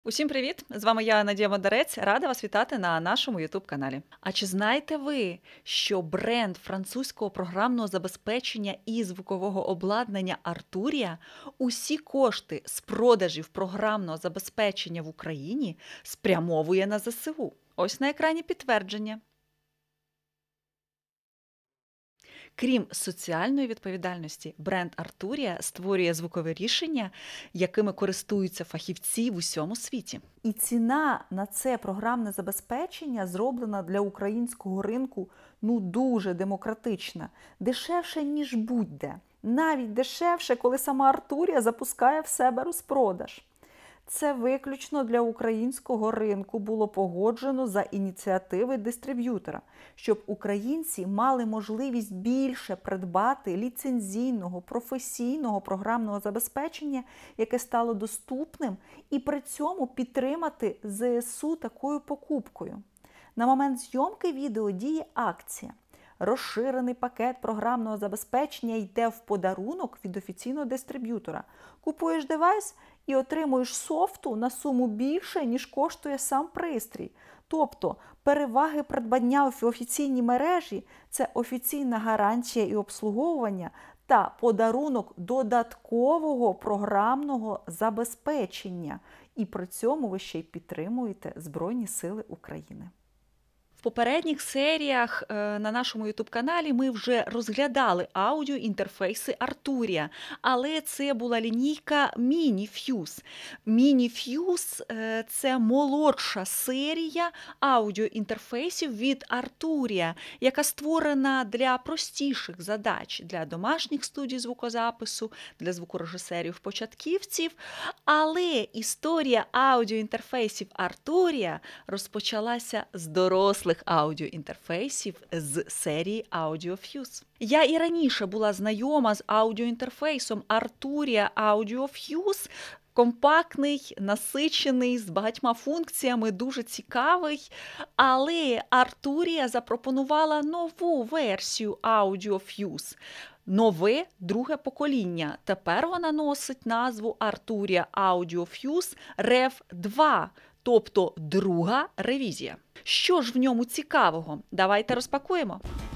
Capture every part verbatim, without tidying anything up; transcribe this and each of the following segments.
Усім привіт! З вами я, Надія Модарець. Рада вас вітати на нашому ютуб-каналі. А чи знаєте ви, що бренд французького програмного забезпечення і звукового обладнання Arturia усі кошти з продажів програмного забезпечення в Україні спрямовує на зе се у? Ось на екрані підтвердження. Крім соціальної відповідальності, бренд Arturia створює звукові рішення, якими користуються фахівці в усьому світі. І ціна на це програмне забезпечення зроблена для українського ринку ну дуже демократична, дешевше, ніж будь-де. Навіть дешевше, коли сама Arturia запускає в себе розпродаж. Це виключно для українського ринку було погоджено за ініціативи дистриб'ютора, щоб українці мали можливість більше придбати ліцензійного, професійного програмного забезпечення, яке стало доступним, і при цьому підтримати зе ес у такою покупкою. На момент зйомки відео діє акція. Розширений пакет програмного забезпечення йде в подарунок від офіційного дистриб'ютора. Купуєш девайс і отримуєш софту на суму більше, ніж коштує сам пристрій. Тобто переваги придбання в офіційній мережі – це офіційна гарантія і обслуговування та подарунок додаткового програмного забезпечення. І при цьому ви ще й підтримуєте Збройні Сили України. В попередніх серіях е, на нашому ютуб-каналі ми вже розглядали аудіоінтерфейси Arturia, але це була лінійка MiniFuse. MiniFuse е, – це молодша серія аудіоінтерфейсів від Arturia, яка створена для простіших задач, для домашніх студій звукозапису, для звукорежисерів-початківців. Але історія аудіоінтерфейсів Arturia розпочалася з дорослих аудіоінтерфейсів з серії AudioFuse. Я і раніше була знайома з аудіоінтерфейсом Arturia AudioFuse. Компактний, насичений, з багатьма функціями, дуже цікавий. Але Arturia запропонувала нову версію AudioFuse. Нове друге покоління. Тепер вона носить назву Arturia AudioFuse рев два. Тобто друга ревізія. Що ж в ньому цікавого? Давайте розпакуємо.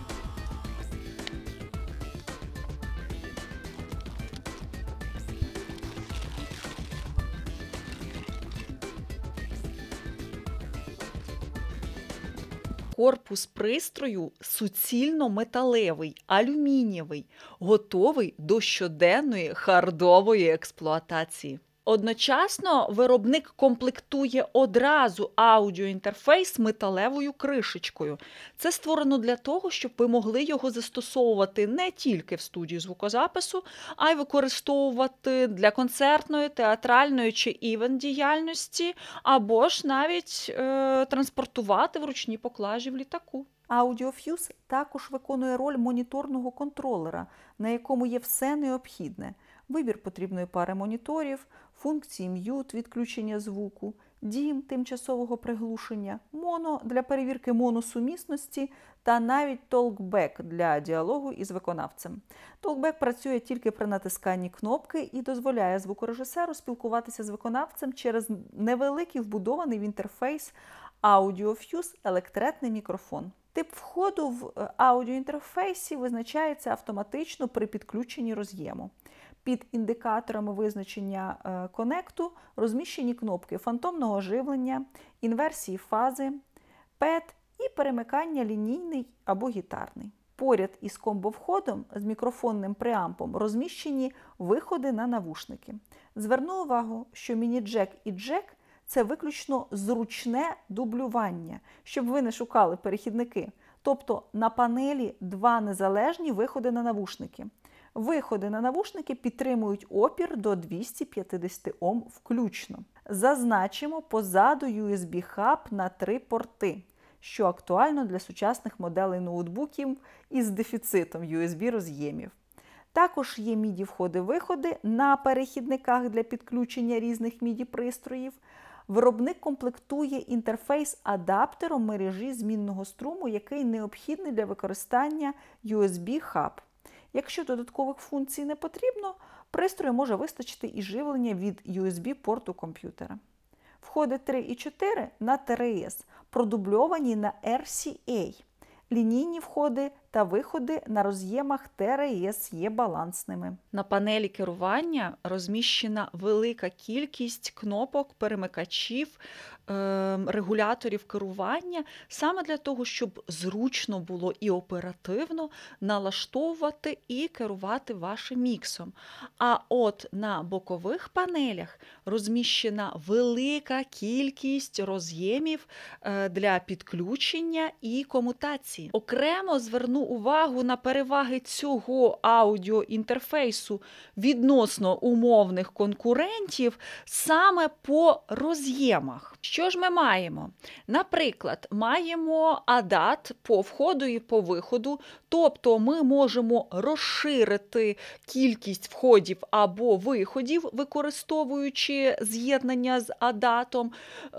Корпус пристрою суцільно металевий, алюмінієвий, готовий до щоденної хардової експлуатації. Одночасно виробник комплектує одразу аудіоінтерфейс металевою кришечкою. Це створено для того, щоб ви могли його застосовувати не тільки в студії звукозапису, а й використовувати для концертної, театральної чи івент-діяльності, або ж навіть е, транспортувати в ручній поклажі в літаку. AudioFuse також виконує роль моніторного контролера, на якому є все необхідне. Вибір потрібної пари моніторів, функції м'ют, відключення звуку, дім тимчасового приглушення, моно для перевірки моносумісності та навіть толкбек для діалогу із виконавцем. Толкбек працює тільки при натисканні кнопки і дозволяє звукорежисеру спілкуватися з виконавцем через невеликий вбудований в інтерфейс AudioFuse електретний мікрофон. Тип входу в аудіоінтерфейсі визначається автоматично при підключенні роз'єму. Під індикаторами визначення е, конекту розміщені кнопки фантомного живлення, інверсії фази, пед і перемикання лінійний або гітарний. Поряд із комбо-входом з мікрофонним преампом розміщені виходи на навушники. Зверну увагу, що міні-джек і джек – це виключно зручне дублювання, щоб ви не шукали перехідники. Тобто на панелі два незалежні виходи на навушники. Виходи на навушники підтримують опір до двісті п'ятдесят Ом включно. Зазначимо позаду ю ес бі-хаб на три порти, що актуально для сучасних моделей ноутбуків із дефіцитом ю ес бі-роз'ємів. Також є міді-входи-виходи на перехідниках для підключення різних міді-пристроїв. Виробник комплектує інтерфейс адаптером мережі змінного струму, який необхідний для використання ю ес бі-хаб. Якщо додаткових функцій не потрібно, пристрою може вистачити і живлення від ю ес бі-порту комп'ютера. Входи три і чотири на Т Р С, продубльовані на Р С А. Лінійні входи та виходи на роз'ємах Т Р С є балансними. На панелі керування розміщена велика кількість кнопок, перемикачів, регуляторів керування, саме для того, щоб зручно було і оперативно налаштовувати і керувати вашим міксом. А от на бокових панелях розміщена велика кількість роз'ємів для підключення і комутації. Окремо зверну увагу на переваги цього аудіоінтерфейсу відносно умовних конкурентів саме по роз'ємах. Що ж ми маємо? Наприклад, маємо ей ді ей ті по входу і по виходу, тобто ми можемо розширити кількість входів або виходів, використовуючи з'єднання з ей ді ей ті,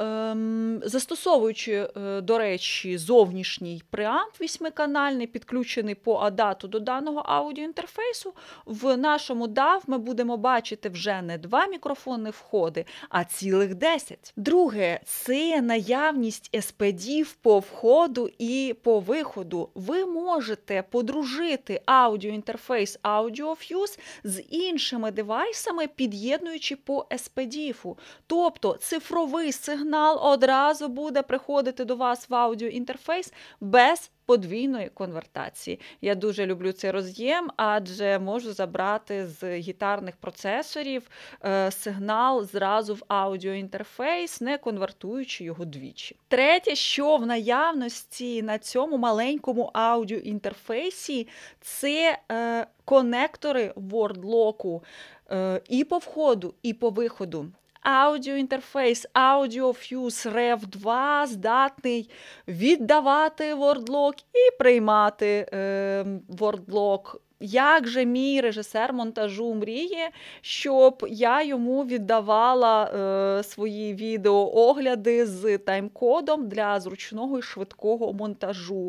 ем, застосовуючи, до речі, зовнішній преамп восьмиканальний, підключений по ей ді ей ті до даного аудіоінтерфейсу. В нашому дав ми будемо бачити вже не два мікрофонні входи, а цілих десять. Друге, це наявність ес пі ді по входу і по виходу. Ви можете подружити аудіоінтерфейс AudioFuse з іншими девайсами, під'єднуючи по ес пі ді. Тобто цифровий сигнал одразу буде приходити до вас в аудіоінтерфейс без подвійної конвертації. Я дуже люблю цей роз'єм, адже можу забрати з гітарних процесорів е, сигнал зразу в аудіоінтерфейс, не конвертуючи його двічі. Третє, що в наявності на цьому маленькому аудіоінтерфейсі, це е, конектори WordLock е, і по входу, і по виходу. Аудіоінтерфейс AudioFuse рев два здатний віддавати WordLock і приймати е, WordLock. Як же мій режисер монтажу мріє, щоб я йому віддавала е, свої відеоогляди з тайм-кодом для зручного і швидкого монтажу.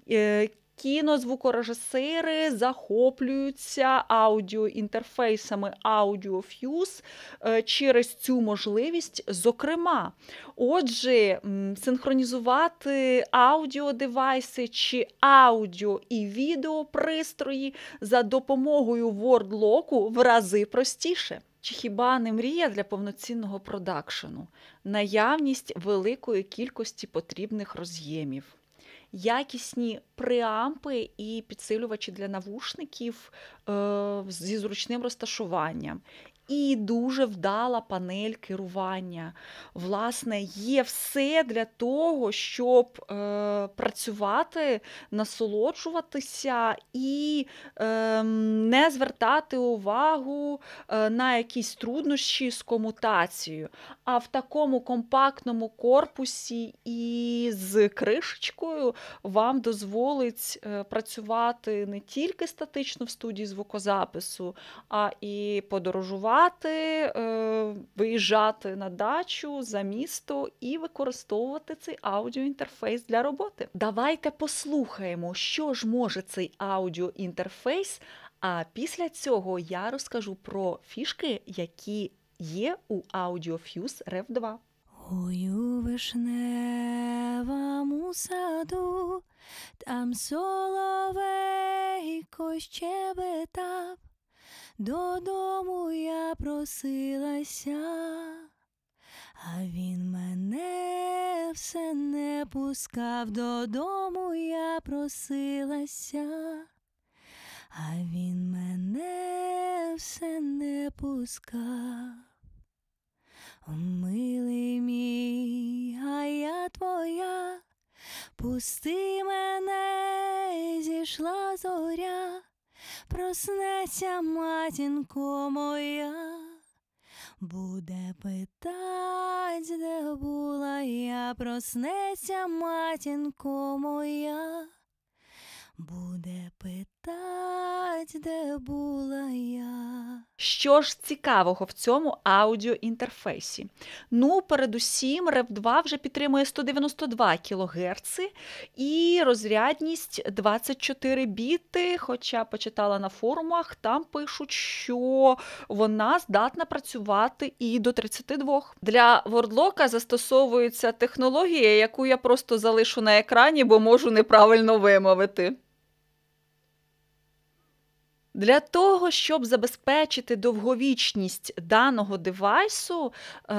Е, Кінозвукорежисери захоплюються аудіоінтерфейсами AudioFuse через цю можливість, зокрема. Отже, синхронізувати аудіодевайси чи аудіо і відеопристрої за допомогою WordLock в рази простіше. Чи хіба не мрія для повноцінного продакшену? Наявність великої кількості потрібних роз'ємів. Якісні преампи і підсилювачі для навушників е, зі зручним розташуванням. І дуже вдала панель керування. Власне, є все для того, щоб е, працювати, насолоджуватися і е, не звертати увагу е, на якісь труднощі з комутацією. А в такому компактному корпусі і з кришечкою вам дозволить е, працювати не тільки статично в студії звукозапису, а і подорожувати, виїжджати на дачу, за місто і використовувати цей аудіоінтерфейс для роботи. Давайте послухаємо, що ж може цей аудіоінтерфейс, а після цього я розкажу про фішки, які є у AudioFuse рев два. Ой, у вишневому саду, там соловейко щебетав, додому я просилася, а він мене все не пускав. Додому я просилася, а він мене все не пускав. О, милий мій, а я твоя, пусти мене, зійшла зоря, проснеться матінко моя, буде питать, де була я. Проснеться матінко моя, буде питать, де була я. Що ж цікавого в цьому аудіоінтерфейсі? Ну, передусім, рев два вже підтримує сто дев'яносто два кілогерци і розрядність двадцять чотири біти, хоча почитала на форумах, там пишуть, що вона здатна працювати і до тридцяти двох. Для вордлока застосовується технологія, яку я просто залишу на екрані, бо можу неправильно вимовити. Для того, щоб забезпечити довговічність даного девайсу,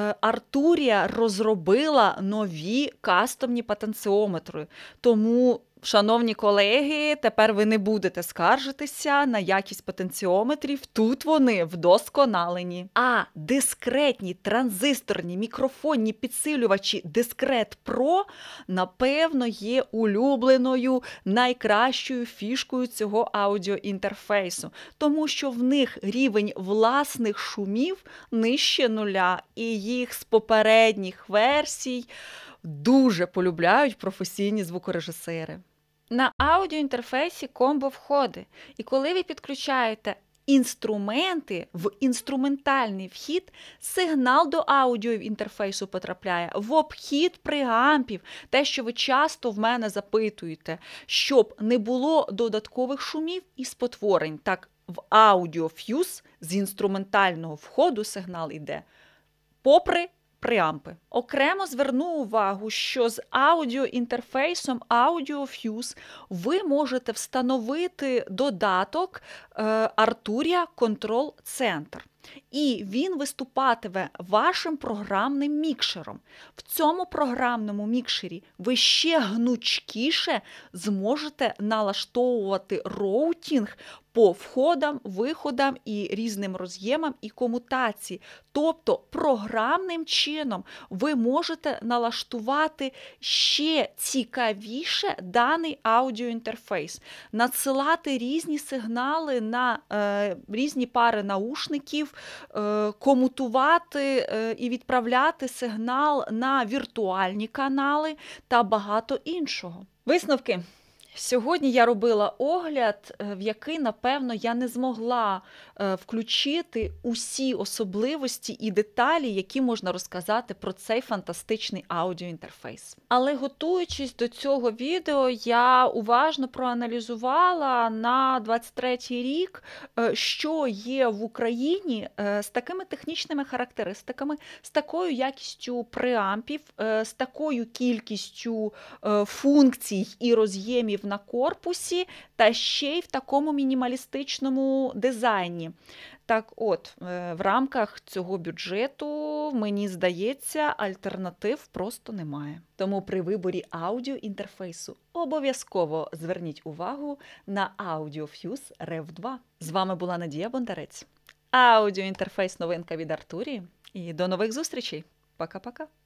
Arturia розробила нові кастомні потенціометри. Тому, шановні колеги, тепер ви не будете скаржитися на якість потенціометрів, тут вони вдосконалені. А дискретні транзисторні мікрофонні підсилювачі Discret Pro, напевно, є улюбленою, найкращою фішкою цього аудіоінтерфейсу, тому що в них рівень власних шумів нижче нуля, і їх з попередніх версій дуже полюбляють професійні звукорежисери. На аудіоінтерфейсі комбо-входи. І коли ви підключаєте інструменти в інструментальний вхід, сигнал до аудіоінтерфейсу потрапляє в обхід преампів. Те, що ви часто в мене запитуєте, щоб не було додаткових шумів і спотворень. Так, в аудіоф'юз з інструментального входу сигнал йде попри преампи. Окремо зверну увагу, що з аудіоінтерфейсом AudioFuse ви можете встановити додаток е, Arturia Control Center. І він виступатиме вашим програмним мікшером. В цьому програмному мікшері ви ще гнучкіше зможете налаштовувати роутінг по входам, виходам і різним роз'ємам і комутації. Тобто програмним чином ви можете налаштувати ще цікавіше даний аудіоінтерфейс, надсилати різні сигнали на е, різні пари наушників, е, комутувати е, і відправляти сигнал на віртуальні канали та багато іншого. Висновки. Сьогодні я робила огляд, в який, напевно, я не змогла включити усі особливості і деталі, які можна розказати про цей фантастичний аудіоінтерфейс. Але готуючись до цього відео, я уважно проаналізувала на двадцять третій рік, що є в Україні з такими технічними характеристиками, з такою якістю преампів, з такою кількістю функцій і роз'ємів на корпусі, та ще й в такому мінімалістичному дизайні. Так от, в рамках цього бюджету, мені здається, альтернатив просто немає. Тому при виборі аудіоінтерфейсу обов'язково зверніть увагу на AudioFuse рев два. З вами була Надія Бондарець. Аудіоінтерфейс новинка від Arturia. І до нових зустрічей. Пока-пока.